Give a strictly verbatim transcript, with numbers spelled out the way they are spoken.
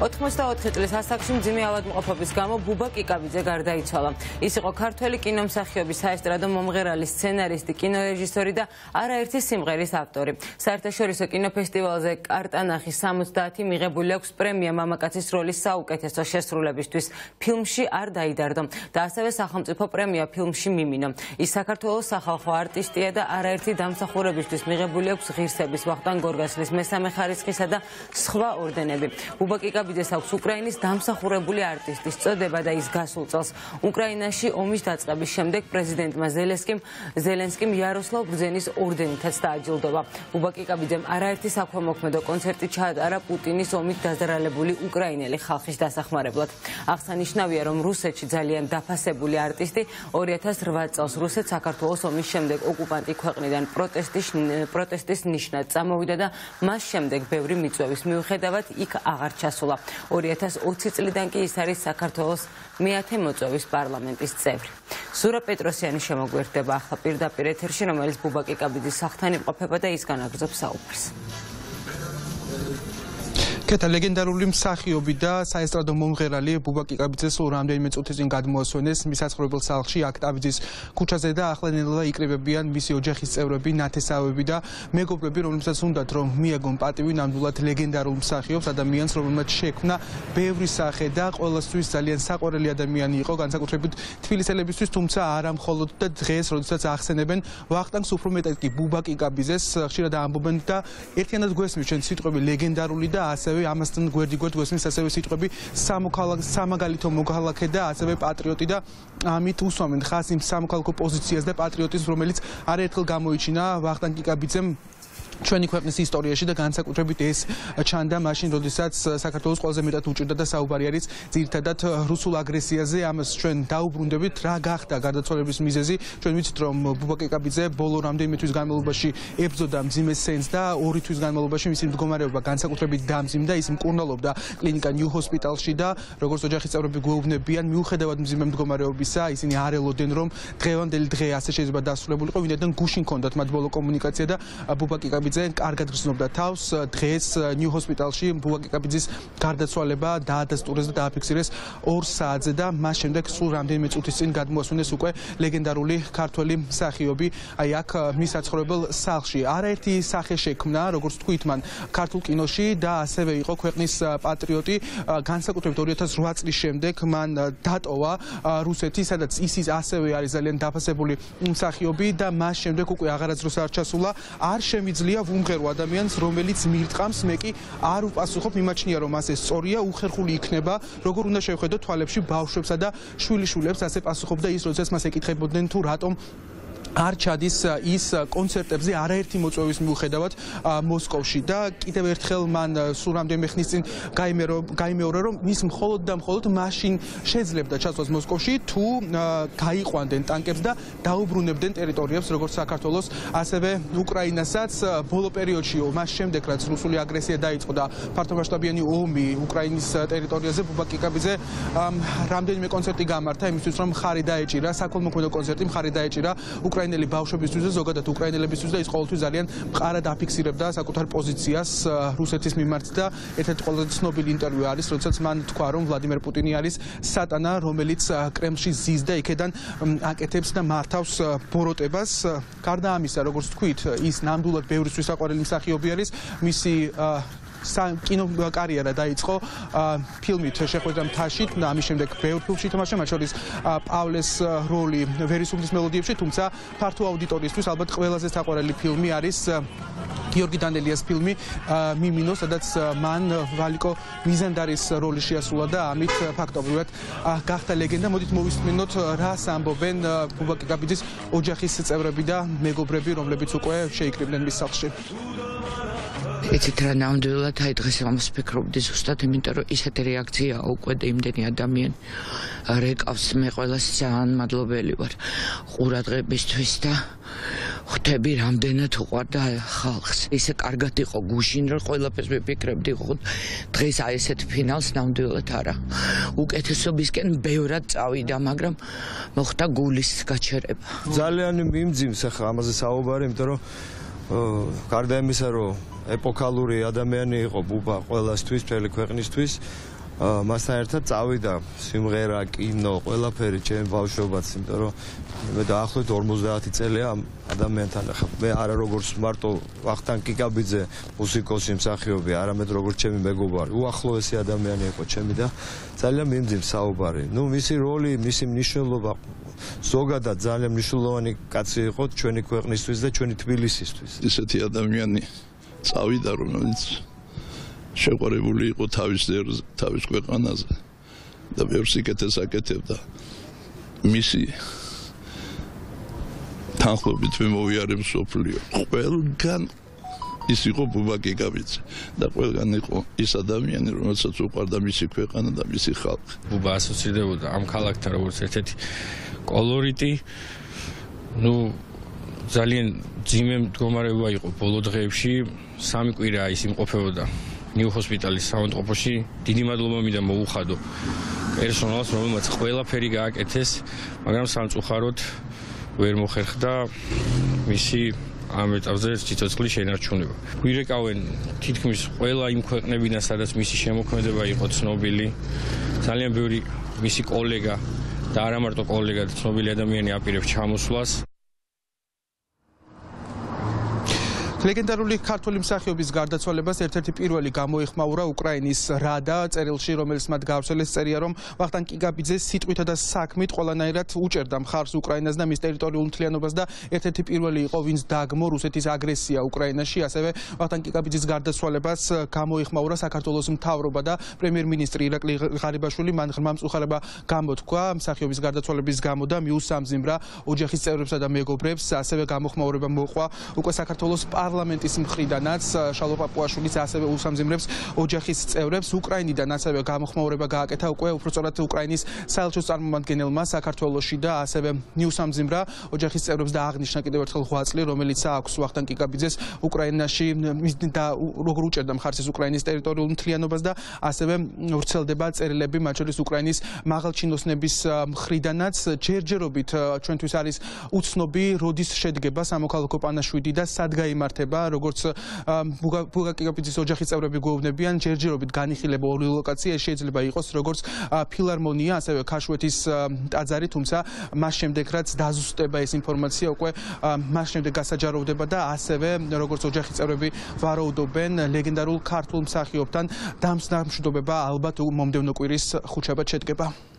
ოთხმოცდაოთხი წლის ასაკში მძიმე ავადმყოფობის გამო ბუბა კიკაბიძე გარდაიცვალა. ის იყო ქართველი კინომსახიობის საესტრადო მომღერალი, სცენარისტი, კინორეჟისორი და არაერთი სიმღერის ავტორი. საერთაშორისო კინოფესტივალზე კარტანახის სამოცდაათი მიღებული აქვს პრემია მამაკაცის როლის საუკეთესო შესრულებისთვის. ფილმში არ დაიდარდო და ასევე სახელმწიფო პრემია ფილმში მიმინო. ის საქართველოს სახალხო არტისტია და არაერთი დამსახურებისთვის მიღებული აქვს ღირსების, ვახტანგ გორგასლის, მესამე ხარისხისა და სხვა ორდენები. ბუბა კიკაბიძეს აქვს უკრაინის დამსახურებული არტისტის წოდება და ის გასულ წელს უკრაინაში ომის დაწყების შემდეგ პრეზიდენტმა ზელენსკიმ ზელენსკიმ იაროსლავ ბრძენის ორდენითაც დააჯილდოვა. ბუბა კიკაბიძემ არაერთი საქველმოქმედო კონცერტი ჩაატარა პუტინის ომით დაზარალებული უკრაინელი ხალხის დასახმარებლად. აღსანიშნავია, რომ რუსეთში ძალიან დაფასებული არტისტი ორი ათას რვა წელს რუსეთს საქართველოს ომის შემდეგ ოკუპანტი ქვეყნიდან პროტესტის პროტესტის ნიშნად წამოვიდა და მას შემდეგ ბევრი მიწვევის მიუხედავად იქ აღარ ჩასულა. ორი ათას ოცი წლიდან კი ის არის საქართველოს მეათე მოწვევის პარლამენტის წევრი. ზურა პეტროსიანი შემოგვერდება ახლა პირდაპირ ეთერში, რომელიც ბუბა კიკაბიძის სახლთან იმყოფება და ის განაგრძობს საუბარს. კეთა ლეგენდარული მსახიობი და საესტრადო მომღერალი ბუბა კიკაბიძეს რამდენიმე წუთის წინ გადმოასვენეს მის საცხოვრებელ სახლში აკტაბიძის ქუჩაზე და ახლა ნელა იკრიბებიან მისი ოჯახის წევრები, ნათესავები და მეგობრები, რომლებსაც უნდათ რომ მიაგონ პატივი ნამდვილად ლეგენდარულ მსახიობს, ადამიანს, რომელმაც შექმნა ბევრი სახე და ყოველთვის ძალიან საყვარელი ადამიანი იყო, განსაკუთრებით თბილისელებისთვის, თუმცა არა მხოლოდ და დღეს, როდესაც ახსენებენ ვახტანგს, უფრო მეტად კი ბუბა კიკაბიძეს ხშირად ამბობენ და ერთიანად გვესმის ჩვენ სიტყვები ლეგენდარული და ასევე ამასთან გვერდიგვერდ გვესმის ასევე სიტყვები სამაგალითო მოქალაქე და ასევე პატრიოტი და ამით უსვამენ ხაზს იმ სამოქალაქო პოზიციას და პატრიოტიზმს, რომელიც არაერთხელ გამოიჩინა ვახტანგ კიკაბიძემ ჩვენი ქვეყნის ისტორიაში და განსაკუთრებით ეს ჩანდა მაშინ, როდესაც საქართველოს ყველაზე მეტად უჭირდა და საუბარი არის ძირითადად რუსულ აგრესიაზე. ამას ჩვენ დაუბრუნდებით, რა გახდა გარდაცვალების მიზეზი. ჩვენ ვიცით, რომ ბუბა კიკაბიძე ბოლო რამდენიმე თვის განმავლობაში ებრძოდა მძიმე სენს და ორი თვის განმავლობაში მისი მდგომარეობა განსაკუთრებით დამძიმდა. ის მკურნალობდა კლინიკა ნიუ ჰოსპიტალში და როგორც ოჯახის წევრები გვეუბნებიან, მიუხედავად მძიმე მდგომარეობისა, ისინი არ ელოდნენ, რომ დღევანდელი დღე ასე შეიძლება დასრულებულიყო, ვინაიდან გუშინ ჰქონდათ მათ ბოლო კომუნიკაცია და ბუბა კიკაბიძე კარგად გრძნობდა თავს. დღეს ნიუ ჰოსპიტალში ბუბა კიკაბიძის გარდაცვალება დაადასტურეს და დააფიქსირეს ორ საათზე და მას შემდეგ სულ რამდენიმე წუთის წინ გადმოასვენეს უკვე ლეგენდარული ქართველი მსახიობი აი აქ მის საცხოვრებელ სახლში. არაერთი სახე შექმნა, როგორც თქვით, მან ქართულ კინოში და ასევე იყო ქვეყნის პატრიოტი. განსაკუთრებით ორი ათას რვა წლის შემდეგ მან დატოვა რუსეთი, სადაც ის ასევე არის ძალიან დაფასებული მსახიობი და მას შემდეგ უკვე აღარასდროს არ ჩასულა. არ შემიძლია ვუმღერო ადამიანს, რომელიც მირტყამს, მე კი არ უპასუხობ, მიმაჩნია რომ ასე სწორია, უხერხული იქნება, როგორ უნდა შევხედო თვალებში ბავშვებსა და შვილიშვილებს, ასე პასუხობდა ის, როდესაც მას ეკითხებოდნენ თუ რატომ არ ჩადის ის კონცერტებზე არაერთი მოწვევის მიუხედავად მოსკოვში და კიდევ ერთხელ მან სულ რამდენიმე ხნის წინ გაიმეორა, რომ ის მხოლოდ და მხოლოდ მაშინ შეძლებდა ჩასვლას მოსკოვში, თუ გაიყვანდნენ ტანკებს და დაუბრუნებდნენ ტერიტორიებს, როგორც საქართველოს, ასევე უკრაინასაც. ბოლო პერიოდში, მას შემდეგ, რაც რუსული აგრესია დაიწყო და ფართომასშტაბიანი ომი უკრაინის ტერიტორიაზე, ბუბა კიკაბიძე რამდენიმე კონცერტი გამართა იმისთვის, რომ მხარი დაეჭირა, საქველმოქმედო კონცერტი მხარი დაეჭირა უკრაინელი ბავშვებისთვის და ზოგადად უკრაინელებისთვის და ის ყოველთვის ძალიან მყარად აფიქსირებდა საკუთარ პოზიციას რუსეთის მიმართ და ერთ-ერთი ყველაზე ცნობილი ინტერვიუ არის, როდესაც მან თქვა, რომ ვლადიმერ პუტინი არის სატანა, რომელიც კრემლში ზის და იქედან აკეთებს და მართავს ბოროტებას. გარდა ამისა, როგორც თქვით, ის ნამდვილად ბევრისთვის საყვარელი მსახიობი არის. მისი კინო კარიერა დაიწყო ფილმით შეხვედრა მთაში და ამის შემდეგ ბევრ ფილმში თამაშა, მათ შორის პავლეს როლი ვერისუბნის მელოდიებში, თუმცა ფართო აუდიტორიისთვის ალბათ ყველაზე საყვარელი ფილმი არის გიორგი დანელიას ფილმი მიმინო, სადაც მან ვალიკო მიზანდარის როლი შეასრულა და ამით ფაქტობრივად გახდა ლეგენდა. მოდით მოვისმინოთ, რას ამბობენ ბუბა კიკაბიძის ოჯახის წევრები და მეგობრები, რომლებიც უკვე შეიკრიბნენ მის სახლში. იცით რა, ნამდვილად აი დღეს ამას ვფიქრობდი ზუსტად, იმიტომ რომ ისეთი რეაქცია უკვე იმდენი ადამიანი რეკავს. მე ყველას ძალიან მადლობელი ვარ ყურადღებისთვის და ხვდები რამდენად უყვარდა ხალხს. ისე კარგად იყო გუშინ, რომ ყველაფერს ვიფიქრებდი, ხო დღეს აი ესეთ ფინალს ნამდვილად არა. უკეთესობისკენ ბევრად წავიდა, მაგრამ მოხდა გულის გაჩერება. ძალიან მიმძიმს ახლა ამაზე საუბარი, იმიტომ რომ გარდა იმისა, რომ ეპოქალური ადამიანი იყო ბუბა ყველასთვის, მთელი ქვეყნისთვის, მასთან ერთად წავიდა სიმღერა, კინო, ყველაფერი ჩემი ბავშვობაც, იმიტომ რომ მე დაახლოებით ორმოცდაათი წელია ამ ადამიანთან ახლა მე არა როგორც მარტო ვახტანგ კიკაბიძე მუსიკოსი მსახიობი, არამედ როგორც ჩემი მეგობარი, უახლოესი ადამიანი იყო ჩემი და ძალიან მიმძიმს საუბარი. ნუ მისი როლი, მისი მნიშვნელობა ზოგადად ძალიან მნიშვნელოვანი კაცი იყო ჩვენი ქვეყნისთვის და ჩვენი თბილისისთვის. ისეთი ადამიანი წავიდა, რომელიც შეყვარებული იყო თავის ერზე, თავის ქვეყანაზე და ბევრ სიკეთეს აკეთებდა. მისი თანხლობით მე მოვიარე მსოფლიო. ყველგან ის იყო ბუბა კიკაბიძე და ყველგან იყო ის ადამიანი, რომელსაც უყვარდა მისი ქვეყანა და მისი ხალხი. ბუბა ასოცირდებოდა ამ ქალაქთან როგორც ერთ-ერთი კოლორიტი. ნუ ძალიან ძიმე მდგომარეობა იყო ბოლო დღეებში, სამი კვირა ის იმყოფებოდა ნიუ ჰოსპიტალის საავადმყოფოში. დიდი მადლობა მინდა მოუხადო პერსონალს, რომელმაც ყველაფერი გააკეთეს, მაგრამ სამწუხაროდ ვერ მოხერხდა მისი ამ ეტაპზე სიცოცხლის შენარჩუნება. გვირეკავენ თითქმის ყველა იმ ქვეყნებიდან, სადაც მისი შემოქმედება იყო ცნობილი. ძალიან ბევრი მისი კოლეგა და არა მარტო კოლეგა და ცნობილი ადამიანი აპირებს ჩამოსვლას. ლეგენდარული ქართული მსახიობის გარდაცვალებას ერთ-ერთი პირველი გამოიხმაურა უკრაინის რადა წერილში, რომელიც მათ გაავრცელეს, წერია, რომ ვახტანგ კიკაბიძე სიტყვითა და საქმით ყველანაირად უჭერდა მხარს უკრაინას და მის ტერიტორიულ მთლიანობას და ერთ-ერთი პირველი იყო, ვინც დაგმო რუსეთის აგრესია უკრაინაში. ასევე ვახტანგ კიკაბიძის გარდაცვალებას გამოიხმაურა საქართველოს მთავრობა და პრემიერ-მინისტრი ირაკლი ღარიბაშვილი. მან ღრმა მწუხარება გამოთქვა მსახიობის გარდაცვალების გამო და მიუსამძიმრა ოჯახის წევრებსა და მეგობრებს. ასევე გამოხმაურება მოყვა უკვე საქართველოს პარლამენტის მხრიდანაც, შალო პაპუაშვილის ასევე უსამძიმრებს ოჯახის წევრებს. უკრაინიდან ასევე გამოხმაურება გააკეთა უკვე უпростоრად უკრაინის საელჩოს წარმომადგენელმა საქართველოში და ასევე მიუსამძიმრა ოჯახის წევრებს და აღნიშნა კიდევ ერთხელ ღვაწლი, რომელიც აქვს ვახტანგ კიკაბიძეს უკრაინაში და როგორ უჭერდა მხარს უკრაინის ტერიტორიულ მთლიანობას და ასევე ვრცელდება წერილები, მათ შორის უკრაინის მაღალჩინოსნების მხრიდანაც. ჯერჯერობით ჩვენთვის არის უცნობი, როდის შედგება სამოქალაქო პანაშვიდი და სად გაიმართება. როგორც ბუბა კიკაბიძის ოჯახის წევრები გვეუბნებიან, ჯერჯერობით განიხილება ორი ლოკაცია, შეიძლება იყოს როგორც ფილარმონია, ასევე ქაშვეთის ტაძარი, თუმცა მას შემდეგ რაც დაზუსტება ეს ინფორმაცია, უკვე მას შემდეგ გასაჯაროვდება და ასევე როგორც ოჯახის წევრები ვარაუდობენ, ლეგენდარულ ქართულ მსახიობთან დამსჯელობა ალბათ მომდევნო კვირის ხუთშაბათ შედგება.